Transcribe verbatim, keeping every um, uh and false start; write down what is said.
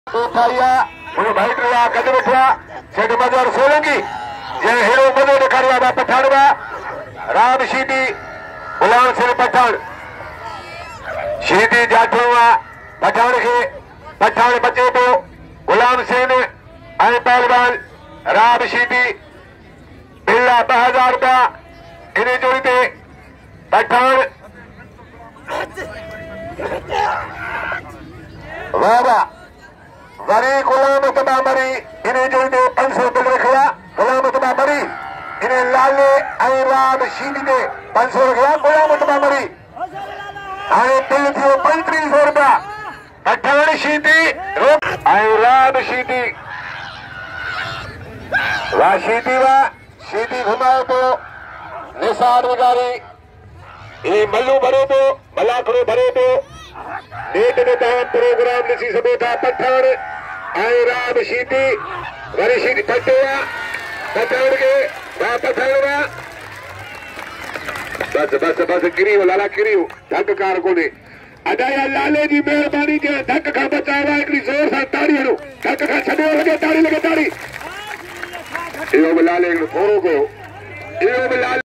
सोलंगी जे हेड़ो मज़ो ॾेखारियो आहे पठान राम शीदी गुलाम सिंह पठान शीदी जाठो आहे पठान के पठान बचे तो गुलाम सिंह ऐं पहलवान राम शीदी बिल्ला ब हजार रुपया इन जोड़ी ते पठान वाह वाह वरी गुलाम तबा मरी इन जोड़ी ते पंज सौ बिल रखिया गुलाम तबा मरी इन लाले ऐं राम शीदी ते पंज सौ रखिया गुलाम तबा मरी ऐं बिल थियो पंटीह सौ रुपया पठान शीदी ऐं राम शीदी वाह शीदी वाह शीदी घुमाए तो निसार विगारी ये मल्लू भरे तो मलाखरो भरे तो नेट में तव्हां प्रोग्राम ॾिसी सघो था पठान ऐं राम शीदी वरी शीदी पटो आहे पठान खे वाह पठान वाह बस बस बस किरी वियो लाला किरी वियो धक कार कोन्हे अदाया लाले जी महिरबानी जे धक खां बचावा हिकिड़ी ज़ोर सां ताड़ी हणो धक खां छॾियो लॻे ताड़ी लॻे ताड़ी इहो बि लाले हिकिड़ो थोरो कयो इहो बि लाले